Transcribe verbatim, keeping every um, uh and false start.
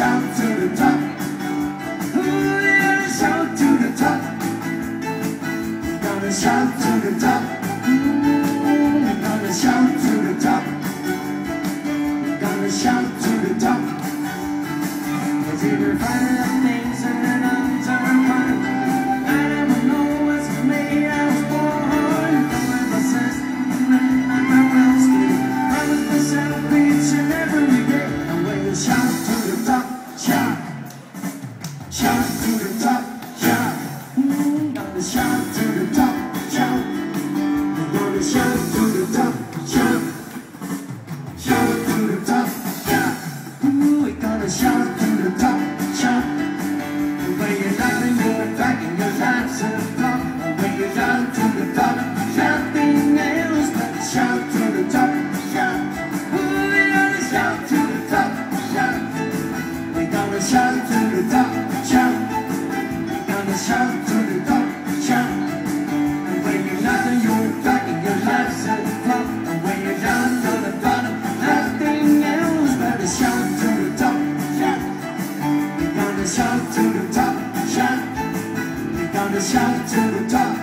shout to the top. Ooh, we're gonna shout to the top. We're gonna shout to the top. Ooh, we're gonna shout to the top. We're gonna shout to the top. 'Cause if we're finding out things and then I'm turning fine, I never know what's for me. I was born with my sense and my will still. Promise myself each and every day. And when you shout to the top, shout, shout to the top, shout. Mm, gonna shout to the top, shout. We're gonna shout to the top, shout, shout to the top, shout. Ooh, we're gonna shout to the top, shout. When you're down and you're back and your life's in the flop. When you're down to the top, shouting else but shout to the top, shout. Ooh, we're gonna shout to the top, shout. We're gonna shout to the top, shout. We're gonna shout to the top, shout. And when you're nothing, you're back and your life's in the flop. And when you're down to the bottom, nothing else but a shout to the top, shout. We're gonna shout to the top, shout. We're gonna shout to the top.